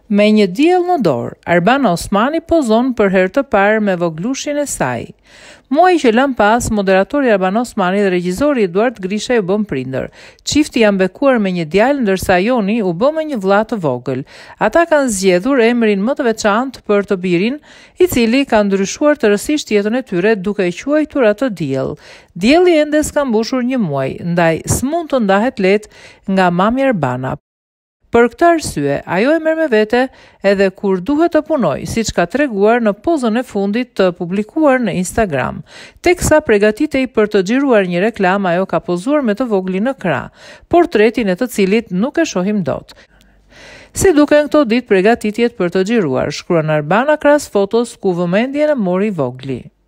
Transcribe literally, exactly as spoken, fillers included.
Me një diell në dorë, Arbana Osmani pozon për herë të parë me voglushin e saj. Muaj që lën pas, moderatori Arbana Osmani dhe regjizori Eduard Grisha u bën prindër. Çifti janë bekuar me një djalë ndërsa Joni u bë me një vëlla të vogël. Ata kanë zgjedhur emrin më të veçantë për të birin, i cili ka ndryshuar tërësisht jetën e tyre duke e quajtur atë diell. Dielli ende s'ka mbushur një muaj, ndaj s'mund të ndahet lehtë nga mami Arbana. Për këtë arsye, ajo e merr me vete edhe kur duhet të punoj, siç ka treguar në pozën e fundit të publikuar në Instagram. Teksa përgatitej për të xhiruar një reklam, ajo ka pozuar me të voglin në krah, portretin e të cilit nuk e shohim dot. Si duken këto ditë përgatitjet për të xhiruar, shkruan Arbana krahas fotos ku vëmendjen e mori vogli.